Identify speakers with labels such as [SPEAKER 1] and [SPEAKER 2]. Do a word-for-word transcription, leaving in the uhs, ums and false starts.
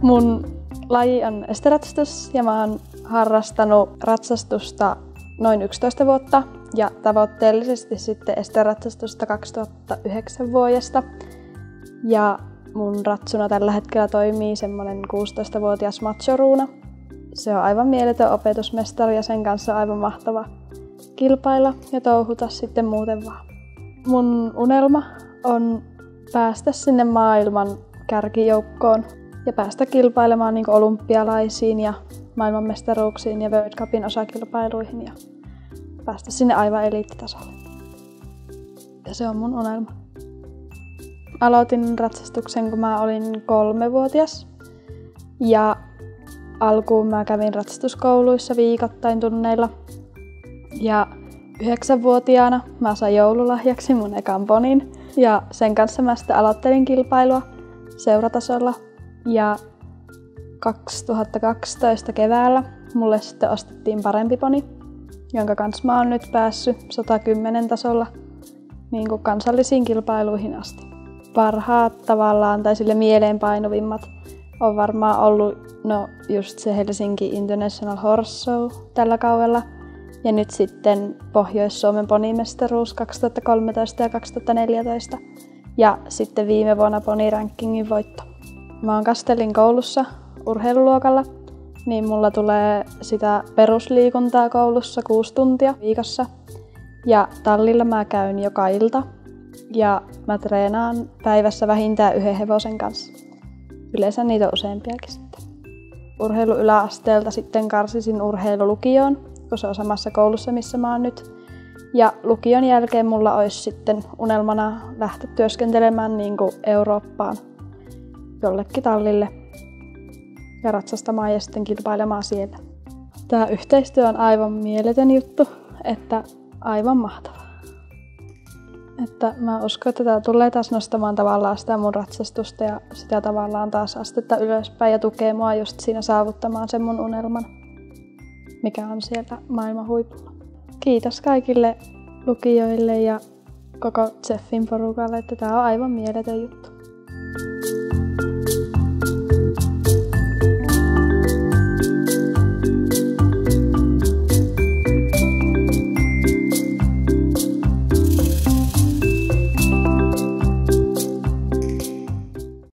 [SPEAKER 1] Mun laji on esteratsastus ja mä oon harrastanut ratsastusta noin yksitoista vuotta ja tavoitteellisesti sitten esteratsastusta kaksituhattayhdeksän vuodesta. Ja mun ratsuna tällä hetkellä toimii semmonen kuusitoistavuotias machoruuna. Se on aivan mieletön opetusmestari ja sen kanssa on aivan mahtava kilpailla ja touhuta sitten muuten vaan. Mun unelma on päästä sinne maailman kärkijoukkoon ja päästä kilpailemaan niin kuin olympialaisiin ja maailmanmestaruuksiin ja World Cupin osakilpailuihin ja päästä sinne aivan eliittitasolle. Ja se on mun unelma. Aloitin ratsastuksen, kun mä olin kolmevuotias ja alkuun mä kävin ratsastuskouluissa viikoittain tunneilla. Ja yhdeksänvuotiaana mä sain joululahjaksi mun ekan ponin ja sen kanssa mä sitten aloittelin kilpailua seuratasolla. Ja kaksituhattakaksitoista keväällä mulle sitten ostettiin parempi poni, jonka kanssa mä oon nyt päässyt sata kymmenen tasolla niin kuin kansallisiin kilpailuihin asti. Parhaat tavallaan tai sille mieleenpainuvimmat on varmaan ollut no, just se Helsinki International Horse Show tällä kaudella. Ja nyt sitten Pohjois-Suomen ponimestaruus kaksituhattakolmetoista ja kaksituhattaneljätoista. Ja sitten viime vuonna ponirankingin voitto. Mä oon Kastellin koulussa urheiluluokalla, niin mulla tulee sitä perusliikuntaa koulussa kuusi tuntia viikossa. Ja tallilla mä käyn joka ilta ja mä treenaan päivässä vähintään yhden hevosen kanssa. Yleensä niitä on useampiakin sitten. Urheiluyläasteelta sitten karsisin urheilulukioon, kun se on samassa koulussa, missä mä oon nyt. Ja lukion jälkeen mulla olisi sitten unelmana lähteä työskentelemään niin kuin Eurooppaan jollekin tallille ja ratsastamaan ja sitten kilpailemaan siellä. Tää yhteistyö on aivan mieletön juttu, että aivan mahtavaa. Että mä uskon, että tää tulee taas nostamaan tavallaan sitä mun ratsastusta ja sitä tavallaan taas astetta ylöspäin ja tukee mua just siinä saavuttamaan sen mun unelman, mikä on sieltä maailman huipulla. Kiitos kaikille lukijoille ja koko Zeffin porukalle, että tää on aivan mieletön juttu.